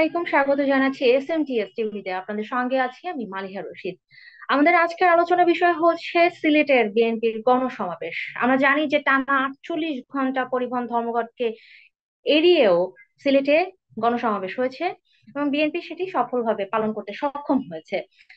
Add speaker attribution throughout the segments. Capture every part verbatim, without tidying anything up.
Speaker 1: আলাইকুম, স্বাগত জানাচ্ছি এস এম টি এস টিভিতে। আপনাদের সঙ্গে আছি আমি মালিহা রশিদ। আমাদের আজকের আলোচনা বিষয় হচ্ছে সিলেটের বিএনপির গণসমাবেশ। আমরা জানি যে টানা আটচল্লিশ ঘন্টা পরিবহন ধর্মঘটকে এড়িয়েও সিলেটে গণসমাবেশ হয়েছে এবং বিএনপি সেটি সফলভাবে পালন করতে সক্ষম হয়েছে।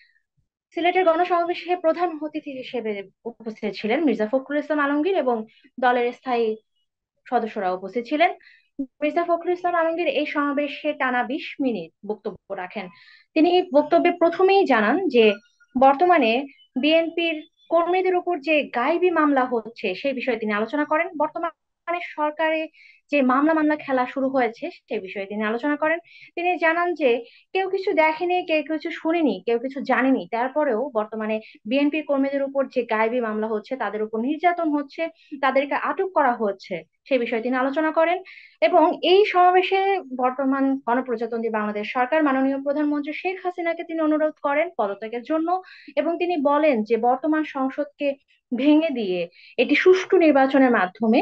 Speaker 1: সিলেটের গণসমাবেশে প্রধান অতিথি হিসেবে উপস্থিত ছিলেন মির্জা ফখরুল ইসলাম আলমগীর এবং দলের স্থায়ী সদস্যরা উপস্থিত ছিলেন। মির্জা ফখরুল ইসলাম আলমগীর এই সমাবেশে টানা বিশ মিনিট বক্তব্য রাখেন। তিনি এই বক্তব্যে প্রথমেই জানান যে বর্তমানে বিএনপির কর্মীদের উপর যে গাইবি মামলা হচ্ছে সেই বিষয়ে তিনি আলোচনা করেন। বর্তমানে সরকারে যে মামলা মামলা খেলা শুরু হয়েছে সেই বিষয়ে তিনি আলোচনা করেন। তিনি জানান যে কেউ কিছু দেখেনি, কেউ কিছু শুনেনি, কেউ কিছু জানেনি, তারপরেও বর্তমানে বিএনপির কর্মীদের উপর যে গাইবি মামলা হচ্ছে, তাদের উপর নির্যাতন হচ্ছে, তাদেরকে আটক করা হচ্ছে, সেই বিষয়ে তিনি আলোচনা করেন। এবং এই সমাবেশে বর্তমান গণপ্রজাতন্ত্রী বাংলাদেশ সরকার মাননীয় প্রধানমন্ত্রী শেখ হাসিনাকে তিনি অনুরোধ করেন পদত্যাগের জন্য। এবং তিনি বলেন যে বর্তমান সংসদকে ভেঙে দিয়ে এটি সুষ্ঠু নির্বাচনের মাধ্যমে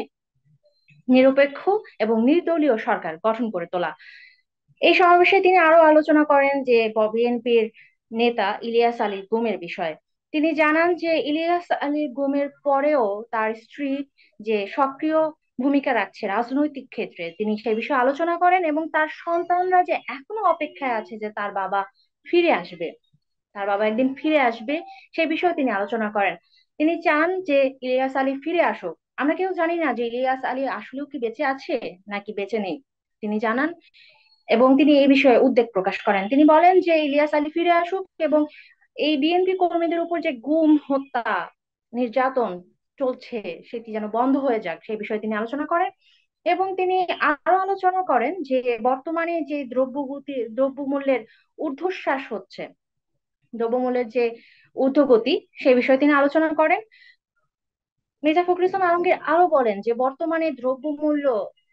Speaker 1: নিরপেক্ষ এবং নির্দলীয় সরকার গঠন করে তোলা। এই সমাবেশে তিনি আরো আলোচনা করেন যে বিএনপির নেতা ইলিয়াস আলীর গুমের বিষয়ে। তিনি জানান যে ইলিয়াস আলীর গুমের পরেও তার স্ত্রী যে সক্রিয় ভূমিকা রাখছে রাজনৈতিক ক্ষেত্রে, তিনি সেই বিষয়ে আলোচনা করেন এবং তার সন্তানরা যে এখনো অপেক্ষায় আছে যে তার বাবা ফিরে আসবে, তার বাবা একদিন ফিরে আসবে, সেই বিষয়ে তিনি আলোচনা করেন। তিনি চান যে ইলিয়াস আলী ফিরে আসুক। আমরা কেউ জানি না যে ইলিয়াস আলী আসলেও কি বেঁচে আছে নাকি বেঁচে নেই, তিনি জানান এবং তিনি এই বিষয়ে উদ্বেগ প্রকাশ করেন। তিনি বলেন যে ইলিয়াস আলী ফিরে আসুক এবং এই বিএনপি কর্মীদের উপর যে গুম, হত্যা, নির্যাতন চলছে সেটি যেন বন্ধ হয়ে যাক, সেই বিষয়ে তিনি আলোচনা করেন। এবং তিনি আরো আলোচনা করেন যে বর্তমানে যে দ্রব্যগতি দ্রব্যমূল্যের ঊর্ধ্বশ্বাস হচ্ছে, দ্রব্যমূল্যের যে ঊর্ধ্বগতি, সেই বিষয়ে তিনি আলোচনা করেন। মির্জা ফখরুল ইসলাম আলমগীর আরো বলেন যে বর্তমানে দ্রব্যমূল্য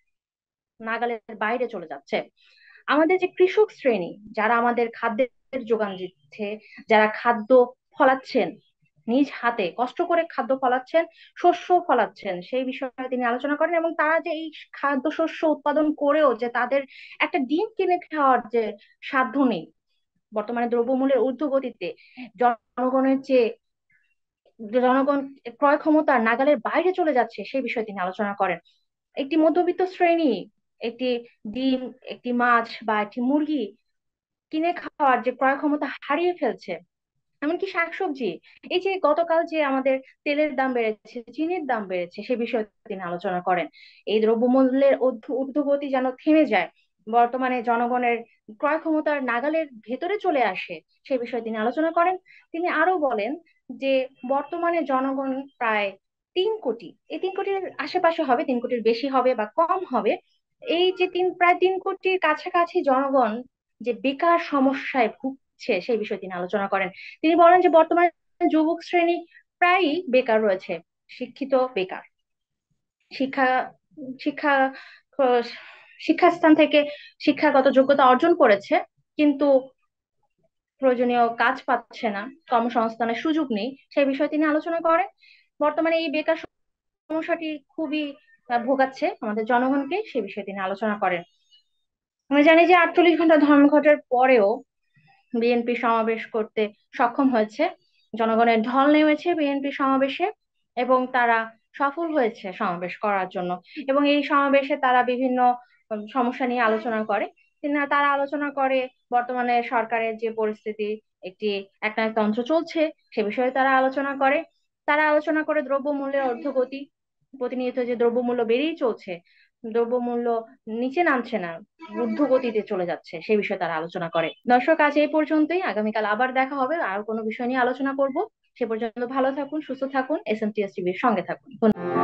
Speaker 1: নাগালের বাইরে চলে যাচ্ছে। আমাদের যে কৃষক শ্রেণী, যারা আমাদের খাদ্যের যোগান দিচ্ছে, যারা খাদ্য ফলাচ্ছেন, নিজ হাতে কষ্ট করে খাদ্য ফলাচ্ছেন, শস্য ফলাচ্ছেন, সেই বিষয়ে তিনি আলোচনা করেন। এবং তারা যে এই খাদ্য শস্য উৎপাদন করেও যে তাদের একটা ডিম কিনে খাওয়ার যে সাধ্য নেই, বর্তমানে দ্রব্যমূল্যের ঊর্ধ্বগতিতে জনগণের যে জনগণ ক্রয় ক্ষমতা নাগালের বাইরে চলে যাচ্ছে, সেই বিষয়ে তিনি আলোচনা করেন। একটি মধ্যবিত্ত শ্রেণী একটি ডিম, একটি মাছ বা একটি মুরগি কিনে খাওয়ার যে ক্রয় ক্ষমতা হারিয়ে ফেলছে। এমনকি শাকসবজি, এই যে গতকাল যে আমাদের তেলের দাম বেড়েছে, চিনির দাম বেড়েছে, সে বিষয়ে তিনি আলোচনা করেন। এই দ্রব্যমূল্যের ঊর্ধ্ব- ঊর্ধ্বগতি যেন থেমে যায়, বর্তমানে জনগণের ক্রয় ক্ষমতার নাগালের ভেতরে চলে আসে, সে বিষয়ে তিনি আলোচনা করেন। তিনি আরো বলেন যে বর্তমানে জনগণ প্রায় তিন কোটি, এই তিন কোটির আশেপাশে হবে, তিন কোটির বেশি হবে বা কম হবে। এই যে তিন প্রায় তিন কোটির কাছাকাছি জনগণ যে বেকার সমস্যায় ভুগছে, সেই বিষয়ে তিনি আলোচনা করেন। তিনি বলেন যে বর্তমানে যুবক শ্রেণী প্রায়ই বেকার রয়েছে, শিক্ষিত বেকার, শিক্ষা শিক্ষা আহ, শিক্ষাস্থান থেকে শিক্ষাগত যোগ্যতা অর্জন করেছে, কিন্তু প্রয়োজনীয় কাজ পাচ্ছে না, কর্মসংস্থানের সুযোগ নেই, সেই বিষয়ে তিনি আলোচনা করেন। বর্তমানে এই বেকার সমস্যাটি খুবই আহ, ভোগাচ্ছে আমাদের জনগণকে, সে বিষয়ে তিনি আলোচনা করেন। আমরা জানি যে আটচল্লিশ ঘন্টা ধর্মঘটের পরেও বিএনপি সমাবেশ করতে সক্ষম হয়েছে, জনগণের ঢল নেমেছে বিএনপি সমাবেশে এবং তারা সফল হয়েছে সমাবেশ করার জন্য। এবং এই সমাবেশে তারা বিভিন্ন উম, সমস্যা নিয়ে আলোচনা করে। তিনি- তারা আলোচনা করে বর্তমানে সরকারের যে পরিস্থিতি, একটি একনায়কতন্ত্র চলছে, সে বিষয়ে তারা আলোচনা করে। তারা আলোচনা করে দ্রব্যমূল্যের ঊর্ধ্বগতি, প্রতিনিয়ত যে দ্রব্যমূল্য বেড়েই চলছে, দ্রব্যমূল্য নিচে নামছে না, ঊর্ধ্বগতিতে চলে যাচ্ছে, সে বিষয়ে তারা আলোচনা করে। দর্শক, আজ এই পর্যন্তই। আগামীকাল আবার দেখা হবে, আর কোনো বিষয় নিয়ে আলোচনা করব। সে পর্যন্ত ভালো থাকুন, সুস্থ থাকুন, এস এম টি এস টিভির সঙ্গে থাকুন। ধন্যবাদ।